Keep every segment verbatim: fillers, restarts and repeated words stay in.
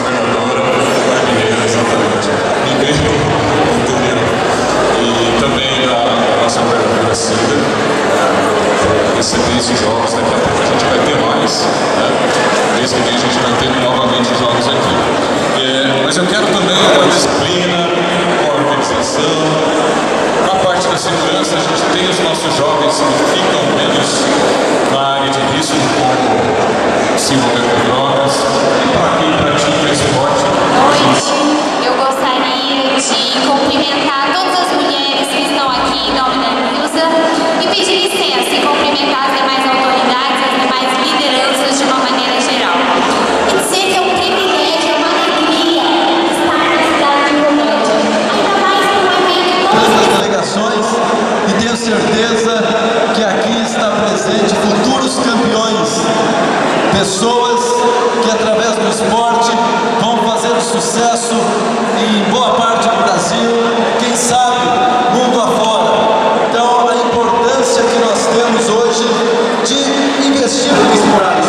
governadora, a mineira, exatamente. Ninguém entendeu. E também da nossa governadora Cida, para receber esses jogos. Daqui a pouco a gente vai ter mais, né? Mês que vem a gente vai ter novamente os jogos aqui. É, mas eu quero também a disciplina, a organização. Na parte da segurança, a gente tem os nossos jovens que ficam menos na área de risco, como se envolver com drogas, e para quem pratica esporte. Hoje eu gostaria de cumprimentar todas as mulheres que estão aqui em nome da Nilza e pedir licença e cumprimentar as demais autoridades, as demais lideranças de uma maneira geral. E dizer que é um privilégio, é uma alegria estar na cidade de Rolândia, ainda mais no momento de todas as delegações, e tenho certeza que aqui está presente futuros campeões, pessoas que através do esporte vão fazer sucesso em boa parte do Brasil, quem sabe mundo afora. Então a importância que nós temos hoje de investir no esporte.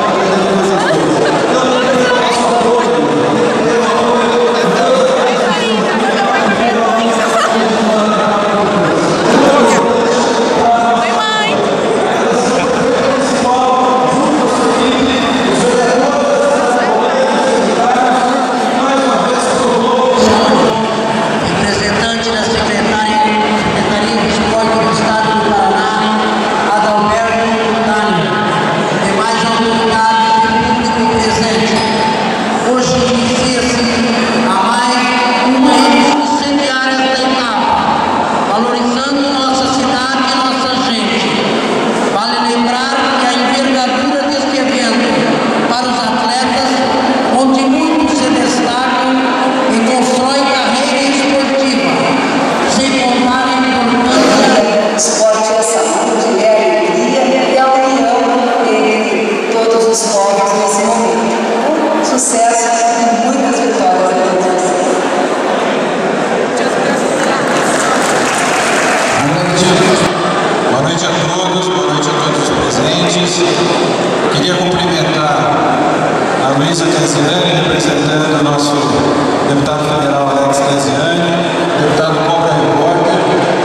Queria cumprimentar a Luísa Canziani, representando o nosso deputado federal Alex Canziani, deputado Cobra Repórter,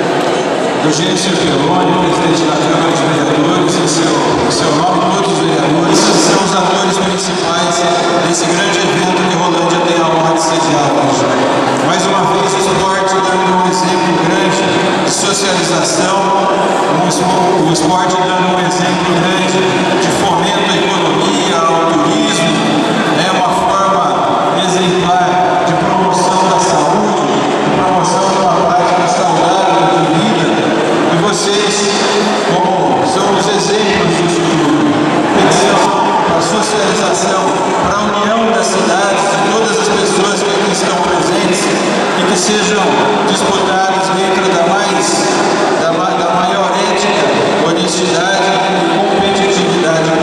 Eugênio Cirpeloni, presidente da Câmara de Vereadores, em seu, em seu nome, todos os vereadores, são os atores principais desse grande evento que Rolândia tem a honra de sediar hoje. Mais uma vez, o esporte dando um exemplo grande de socialização, o esporte dando um exemplo grande de fomento à economia, ao turismo, é uma forma exemplar de promoção da saúde, de promoção de uma prática saudável de vida. E vocês, como são os exemplos disso tudo, pensam para a socialização, para a união das cidades, de todas as pessoas que aqui estão presentes e que sejam disputadas dentro da mais da, da maior ética, honestidade e competitividade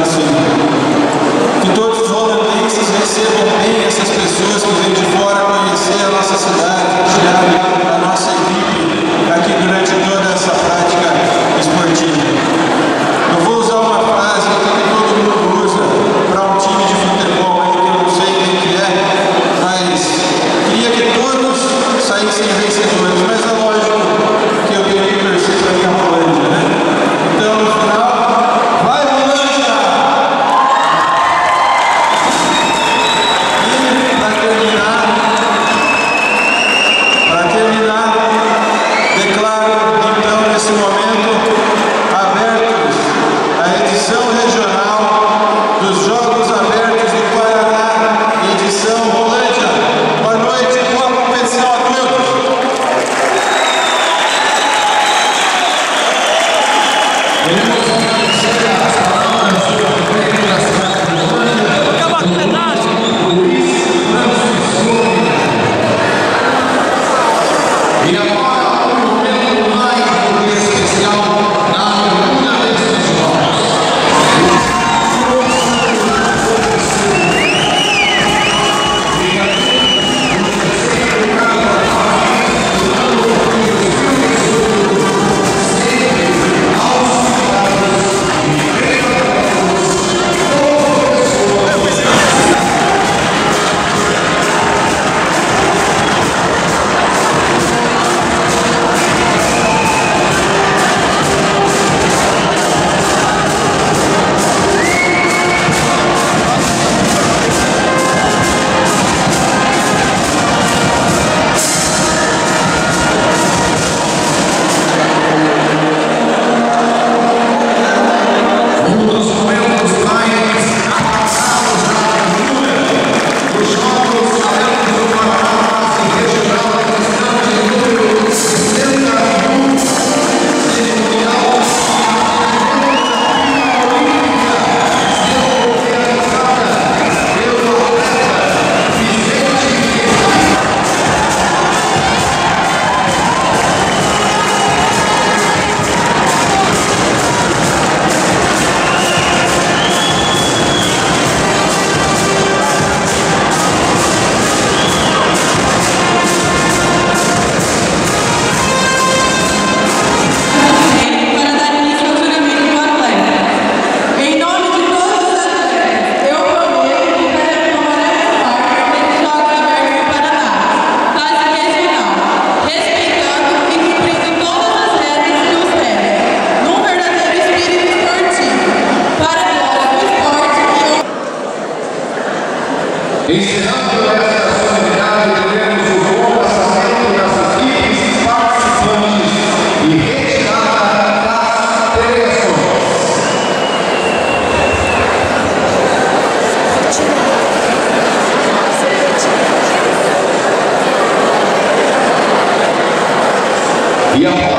Encerrando esta solenidade, teremos o bom passamento das equipes participantes e retirada das premiações. E a